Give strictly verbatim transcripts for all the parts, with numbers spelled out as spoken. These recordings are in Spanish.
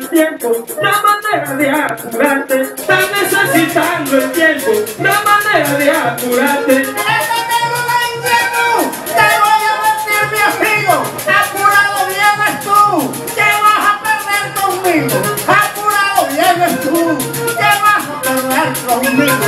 el tiempo, la manera de apurarte. Estás necesitando el tiempo, la manera de apurarte. ¡Esta tengo la inquietud! ¡Te voy a mentir, mi amigo! ¡Apurado vienes tú! ¿Qué vas a perder conmigo? ¡Apurado vienes tú! ¿Qué vas a perder conmigo?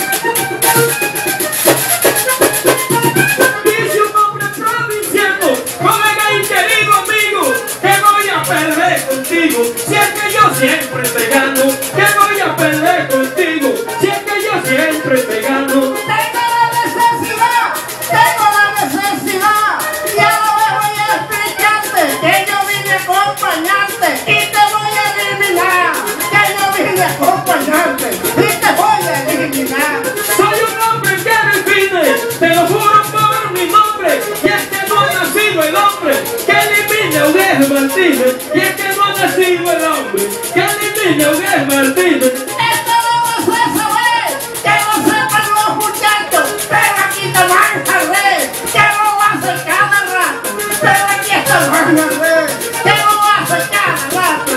Dice un hombre provinciano, colega y querido amigo, que voy a perder contigo, si es que yo siempre te gano. Que voy a perder contigo, si es que yo siempre te gano. Tengo la necesidad, tengo la necesidad, y ahora voy a explicarte que yo vine a acompañarte y te voy a eliminar, que yo vine a acompañarte y te voy a eliminar. Soy un hombre que define, te lo juro por mi nombre, y es que no ha nacido el hombre que elimine a Eugenio Martínez, y es que no ha nacido el hombre que elimine a Eugenio Martínez. Esto no lo sé saber, que lo sepan los muchachos, pero aquí te van a red, que lo hace cada rato, pero aquí te van a red, que lo hace cada rato.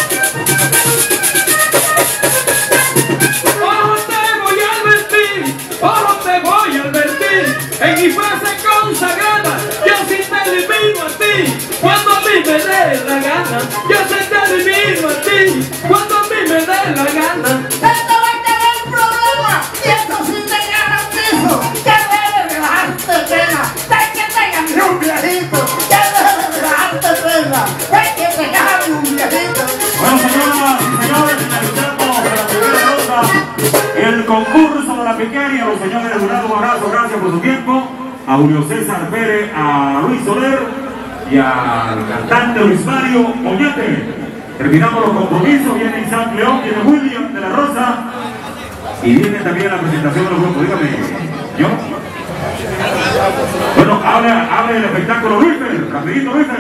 Ojo te voy a advertir, ojo te voy a advertir, en mi frase consagrada, yo sí te elimino a ti, cuando a mí me dé la gana, yo sí te elimino a ti, cuando a mí me dé la gana. Esto va a tener problema, y eso sí te garantizo, que debe de dejarte pena, de que te gane un viejito, que debe de dejarte pena, de que te gane un viejito. Bueno, señoras y señores, finalizamos la primera ronda el concurso de la pequeña. Los señores de Jurado, un abrazo, gracias por su tiempo. A Julio César Pérez, a Luis Soler y al cantante Luis Mario Oñate. Terminamos los compromisos, viene Isaac León, viene William de la Rosa y viene también la presentación de los grupos. Dígame, ¿yo? Bueno, habla, habla del espectáculo Luis, rapidito Luis.